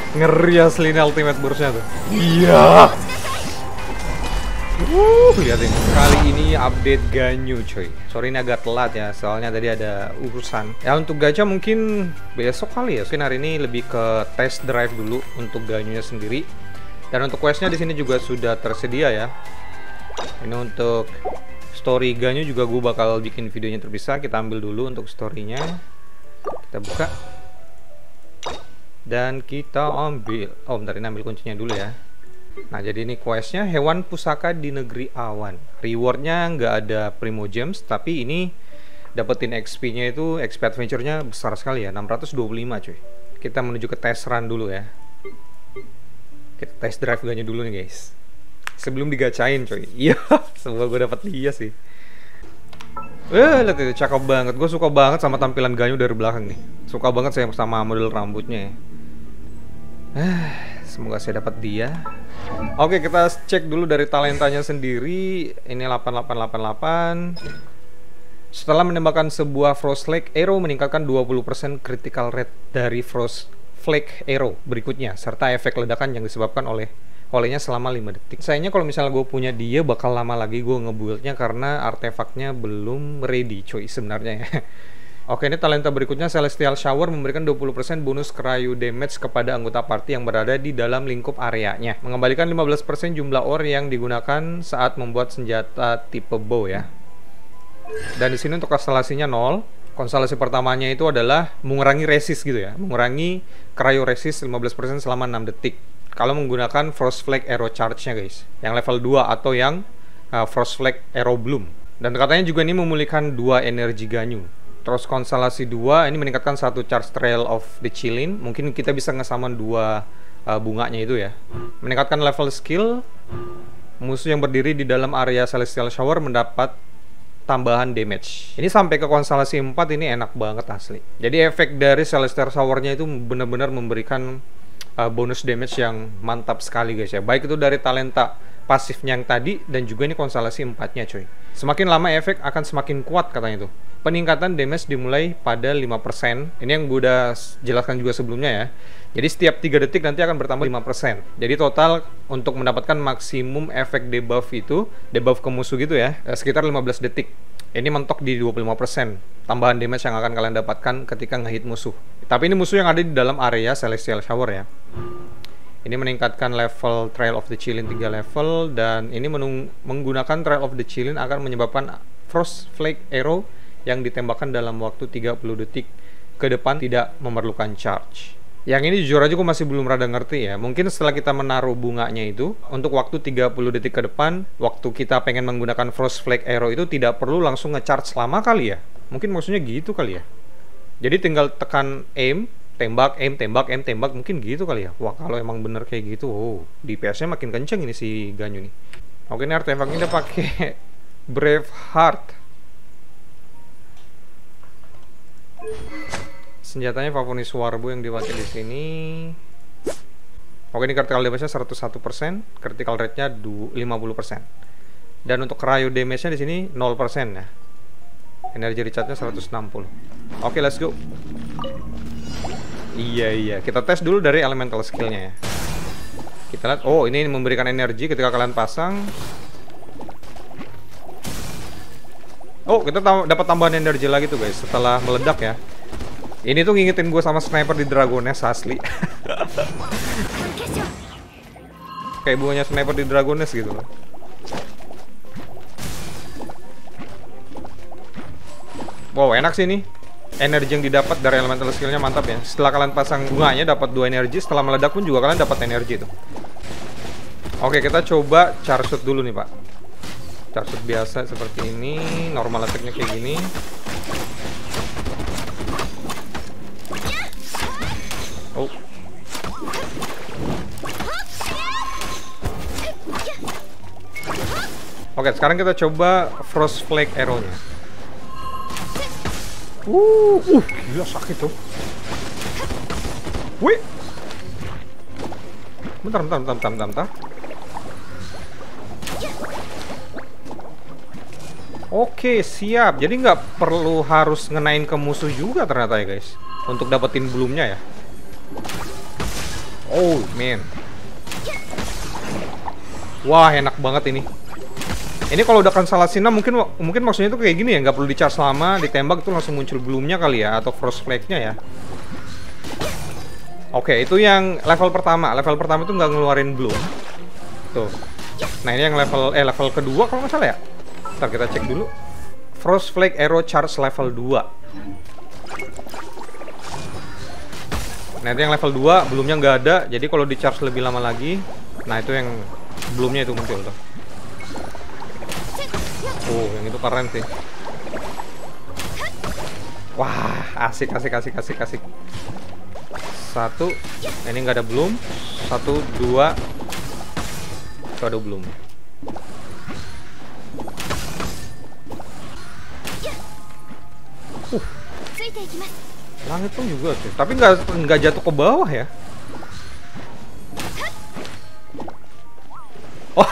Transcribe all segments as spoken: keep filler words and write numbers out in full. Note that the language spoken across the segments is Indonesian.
Ngeri asli ini ultimate burstnya tuh. Iya. Uh, lihat ini. Kali ini update Ganyu coy. Sorry ini agak telat ya, soalnya tadi ada urusan. Ya untuk gacha mungkin besok kali ya. Mungkin hari ini lebih ke test drive dulu untuk Ganyunya sendiri. Dan untuk questnya di sini juga sudah tersedia ya. Ini untuk story Ganyu juga gue bakal bikin videonya terpisah. Kita ambil dulu untuk storynya. Kita buka. Dan kita ambil. Oh bentar, ini ambil kuncinya dulu ya. Nah jadi ini questnya hewan pusaka di negeri awan. Rewardnya nggak ada Primo Gems, tapi ini dapetin X P-nya itu X P adventure-nya besar sekali ya, enam ratus dua puluh lima cuy. Kita menuju ke test run dulu ya. Kita test drive Ganyu dulu nih guys. Sebelum digacain coy. Iya, semoga gue dapet dia sih. Eh lihat itu cakep banget. Gue suka banget sama tampilan Ganyu dari belakang nih. Suka banget saya sama model rambutnya ya. Eh, semoga saya dapat dia. Oke, kita cek dulu dari talentanya sendiri. Ini delapan delapan delapan delapan. Setelah menembakkan sebuah Frost Flake Arrow meningkatkan dua puluh persen critical rate dari Frost Flake Arrow berikutnya, serta efek ledakan yang disebabkan oleh olehnya selama lima detik. Sayangnya kalau misalnya gue punya dia bakal lama lagi gue ngebuildnya karena artefaknya belum ready coy sebenarnya ya. Oke, ini talenta berikutnya Celestial Shower memberikan dua puluh persen bonus cryo damage kepada anggota party yang berada di dalam lingkup areanya. Mengembalikan lima belas persen jumlah ore yang digunakan saat membuat senjata tipe bow ya. Dan di sini untuk konstelasinya nol. Konstelasi pertamanya itu adalah mengurangi resist gitu ya. Mengurangi cryo resist lima belas persen selama enam detik. Kalau menggunakan Frost Flake Arrow Charge-nya guys. Yang level dua atau yang uh, Frost Flake Arrow Bloom. Dan katanya juga ini memulihkan dua energi Ganyu. Terus konstelasi dua ini meningkatkan satu charge Trail of the Chilin. Mungkin kita bisa ngesaman dua uh, bunganya itu ya. Meningkatkan level skill. Musuh yang berdiri di dalam area Celestial Shower mendapat tambahan damage. Ini sampai ke konstelasi empat ini enak banget asli. Jadi efek dari Celestial Shower-nya itu benar-benar memberikan uh, bonus damage yang mantap sekali guys ya. Baik itu dari talenta pasifnya yang tadi dan juga ini konstelasi empatnya coy. Semakin lama efek akan semakin kuat katanya tuh. Peningkatan damage dimulai pada lima persen. Ini yang gue udah jelaskan juga sebelumnya ya. Jadi setiap tiga detik nanti akan bertambah lima persen. Jadi total untuk mendapatkan maksimum efek debuff itu, debuff ke musuh gitu ya, sekitar lima belas detik. Ini mentok di dua puluh lima persen tambahan damage yang akan kalian dapatkan ketika ngehit musuh. Tapi ini musuh yang ada di dalam area Celestial Shower ya. Ini meningkatkan level Trail of the Chilin tiga level. Dan ini menggunakan Trail of the Chilin akan menyebabkan Frost Flake Arrow yang ditembakkan dalam waktu tiga puluh detik ke depan tidak memerlukan charge. Yang ini jujur aja gue masih belum rada ngerti ya. Mungkin setelah kita menaruh bunganya itu untuk waktu tiga puluh detik ke depan, waktu kita pengen menggunakan Frost Flake Arrow itu tidak perlu langsung nge-charge lama kali ya. Mungkin maksudnya gitu kali ya. Jadi tinggal tekan aim, tembak, aim, tembak, aim, tembak, mungkin gitu kali ya. Wah, kalau emang bener kayak gitu, oh, D P S-nya makin kenceng ini si Ganyu nih. Oke, ini artefaknya udah pakai Brave Heart. Senjatanya Favonis Warbo yang dipakai di sini. Oke, ini critical damage-nya seratus satu persen, critical rate-nya lima puluh persen. Dan untuk cryo damage-nya di sini nol persen ya. Energi recharge-nya seratus enam puluh. Oke, let's go. Iya, iya. Kita tes dulu dari elemental skill-nya ya. Kita lihat, oh ini memberikan energi ketika kalian pasang. Oh, kita tam dapat tambahan energi lagi tuh guys setelah meledak ya. Ini tuh ngingetin gue sama sniper di Dragoness asli. Kayak bunganya sniper di Dragoness gitu loh. Wow, enak sih nih. Energi yang didapat dari elemental skillnya mantap ya. Setelah kalian pasang bunganya dapat dua energi, setelah meledak pun juga kalian dapat energi tuh. Oke, kita coba charge shot dulu nih pak. Charge shot biasa seperti ini, normal attack-nya kayak gini. Oh. Oke, sekarang kita coba Frost Flake Arrow-nya. Uh, uh, gila sakit tuh. Wih. Bentar, bentar, bentar, bentar, bentar. Oke, siap. Jadi nggak perlu harus ngenain ke musuh juga ternyata ya guys, untuk dapetin belumnya ya. Oh man. Wah enak banget ini. Ini kalau udah Constellation mungkin mungkin maksudnya itu kayak gini ya, nggak perlu di charge lama, ditembak itu langsung muncul bloomnya kali ya, atau frost flake-nya ya. Oke, itu yang level pertama. Level pertama itu nggak ngeluarin bloom. Tuh. Nah ini yang level eh level kedua kalau nggak salah ya. Ntar kita cek dulu. Frost flake arrow charge level dua. Nah itu yang level dua, bloomnya nggak ada. Jadi kalau di charge lebih lama lagi, nah itu yang bloomnya itu muncul tuh. Oh, yang itu keren sih. Wah, asik, asik, asik, asik, asik. Satu, ini nggak ada bloom. Satu, dua, itu ada bloom. Uh, langit pun juga sih, tapi nggak nggak jatuh ke bawah ya. Oh.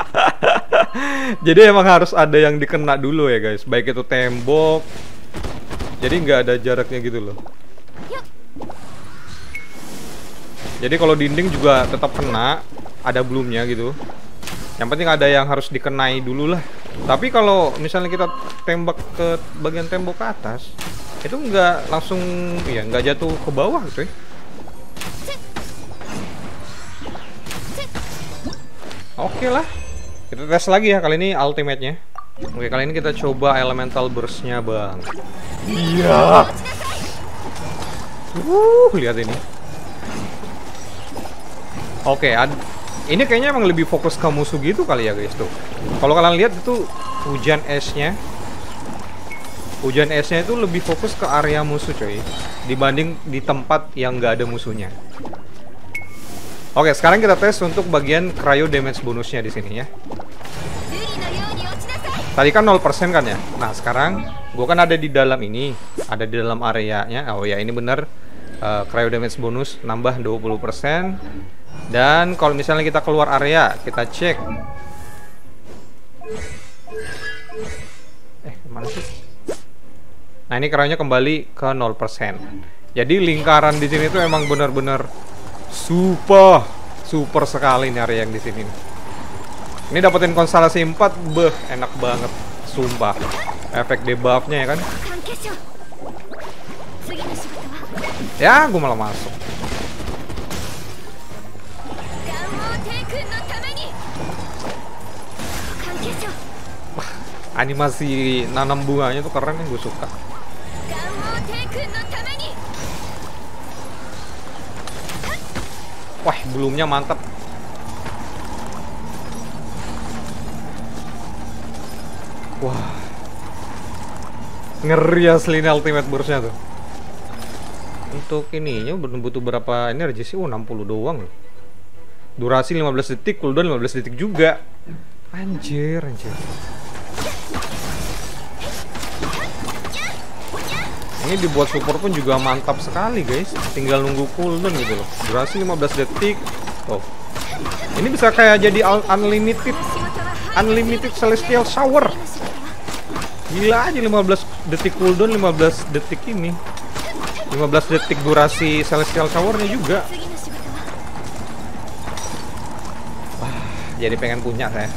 Jadi emang harus ada yang dikena dulu ya guys, baik itu tembok. Jadi nggak ada jaraknya gitu loh. Jadi kalau dinding juga tetap kena, ada bloomnya gitu. Yang penting ada yang harus dikenai dulu lah. Tapi kalau misalnya kita tembak ke bagian tembok ke atas, itu nggak langsung ya nggak jatuh ke bawah gitu ya. Oke lah. Kita tes lagi ya, kali ini ultimate-nya. Oke, kali ini kita coba elemental burst-nya, Bang. Iya. Uh, lihat ini. Oke, ini kayaknya emang lebih fokus ke musuh gitu kali ya, guys tuh. Kalau kalian lihat itu hujan esnya. Hujan esnya itu lebih fokus ke area musuh, coy, dibanding di tempat yang nggak ada musuhnya. Oke, sekarang kita tes untuk bagian cryo damage bonusnya di sini ya. Tadi kan nol persen kan ya. Nah, sekarang gua kan ada di dalam ini, ada di dalam areanya. Oh ya, ini bener uh, cryo damage bonus nambah dua puluh persen. Dan kalau misalnya kita keluar area, kita cek. Eh, kemana sih? Nah, ini cryonya kembali ke nol persen. Jadi lingkaran di sini tuh emang bener-bener super, super sekali nih area yang di sini. Ini dapetin konstelasi empat, beh, enak banget, sumpah. Efek debuff-nya ya kan. Ya, gue malah masuk. Wah, animasi nanam bunganya tuh keren nih, gue suka. Wah, belumnya mantap. Wah, ngeri asli ini ultimate burst-nya tuh. Untuk ininya butuh berapa energi sih? Oh, enam puluh doang loh. Durasi lima belas detik, cooldown lima belas detik juga. Anjir, anjir. Ini dibuat support pun juga mantap sekali, guys. Tinggal nunggu cooldown gitu loh. Durasi lima belas detik. Oh. Ini bisa kayak jadi unlimited unlimited celestial shower. Gila aja, lima belas detik cooldown, lima belas detik ini. lima belas detik durasi celestial showernya juga. Wah, jadi pengen punya saya.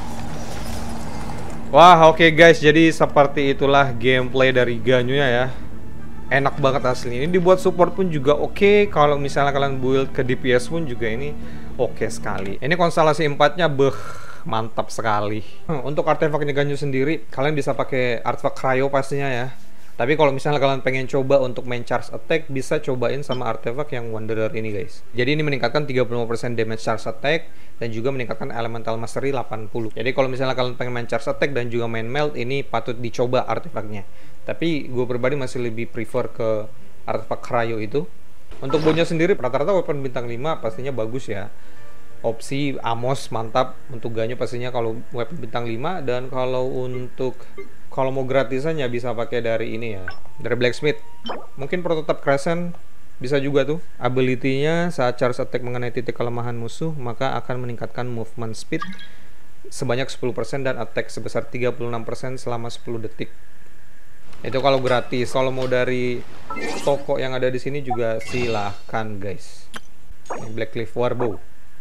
Wah, oke okay guys, jadi seperti itulah gameplay dari Ganyu-nya ya. Enak banget asli. Ini dibuat support pun juga oke. Okay. Kalau misalnya kalian build ke D P S pun juga ini oke okay sekali. Ini konstelasi empatnya beh, mantap sekali. Untuk artefaknya Ganyu sendiri, kalian bisa pakai artefak cryo pastinya ya. Tapi kalau misalnya kalian pengen coba untuk main charge attack, bisa cobain sama artefak yang Wanderer ini guys. Jadi ini meningkatkan tiga puluh lima persen damage charge attack dan juga meningkatkan elemental mastery delapan puluh. Jadi kalau misalnya kalian pengen main charge attack dan juga main melt, ini patut dicoba artefaknya. Tapi gue pribadi masih lebih prefer ke artefak cryo itu. Untuk bonya sendiri rata-rata weapon bintang lima pastinya bagus ya. Opsi Amos mantap, untuk Ganyu pastinya kalau weapon bintang lima, dan kalau untuk kalau mau gratisan ya bisa pakai dari ini ya, dari Blacksmith. Mungkin prototype Crescent bisa juga tuh. Ability-nya saat charge attack mengenai titik kelemahan musuh, maka akan meningkatkan movement speed sebanyak sepuluh persen dan attack sebesar tiga puluh enam persen selama sepuluh detik. Itu kalau gratis. Kalau mau dari toko yang ada di sini juga silahkan guys. Ini Black Cliff Warbow.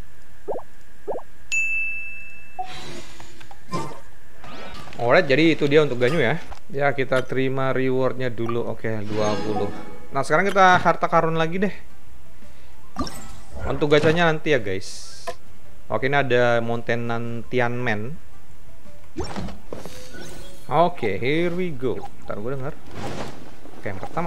Alright, jadi itu dia untuk Ganyu ya. Ya, kita terima rewardnya dulu. Oke, dua puluh. Nah, sekarang kita harta karun lagi deh. Untuk gacanya nanti ya, guys. Oke, ini ada Mountain Tianmen. Oke, here we go. Ntar gue denger. Oke, yang pertama.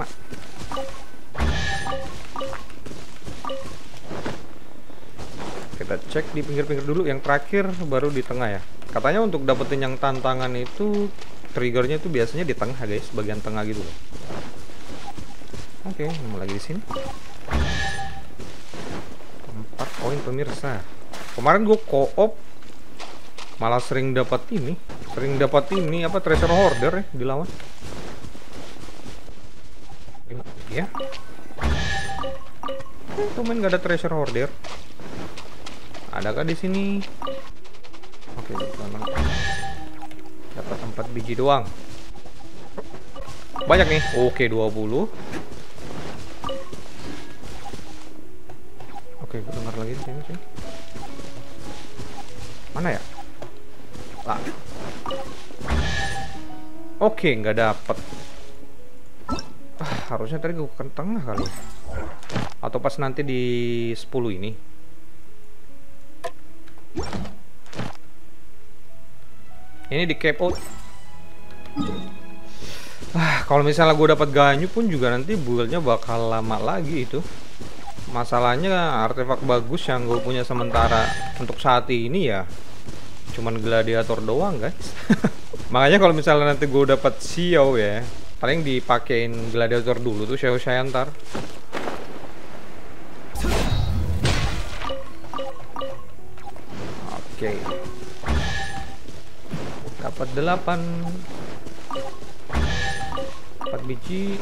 Kita cek di pinggir-pinggir dulu. Yang terakhir baru di tengah ya. Katanya untuk dapetin yang tantangan itu triggernya itu biasanya di tengah, guys, bagian tengah gitu loh. Oke, mau lagi di sini. Empat poin pemirsa. Kemarin gue co-op malah sering dapat ini, sering dapat ini apa treasure hoarder ya dilawan. Ya. Tuh main gak ada treasure hoarder. Adakah di sini? Oke, dapat empat biji doang. Banyak nih. Oke, dua puluh. Oke, gue dengar lagi di sini sih. Mana ya? Lah. Oke, nggak dapet. Ah, harusnya tadi gue ke tengah kali. Atau pas nanti di sepuluh ini. Ini di cap out. Ah, kalau misalnya gue dapat Ganyu pun juga nanti build-nya bakal lama lagi itu. Masalahnya artefak bagus yang gue punya sementara untuk saat ini ya cuman gladiator doang, guys. Makanya kalau misalnya nanti gue dapat Xiao ya, paling dipakein gladiator dulu tuh Xiao Xiao ntar. Oke. Dapat delapan. empat biji.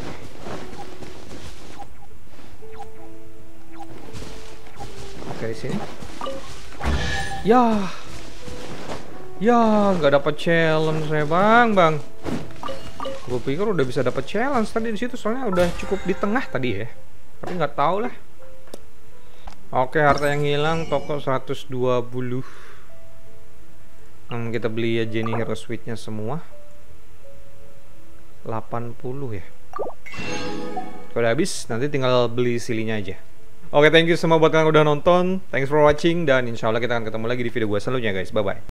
Oke, di sini. Ya. Ya, nggak dapat challenge ya, Bang, Bang. Gue pikir udah bisa dapat challenge tadi di situ, soalnya udah cukup di tengah tadi ya. Tapi nggak tahu lah. Oke, harta yang hilang toko seratus dua puluh. Hmm, kita beli aja nih hero switch-nya semua. delapan puluh ya. Kalau udah habis, nanti tinggal beli silinya aja. Oke, thank you semua buat kalian yang udah nonton. Thanks for watching, dan insya Allah kita akan ketemu lagi di video gue selanjutnya, guys. Bye-bye.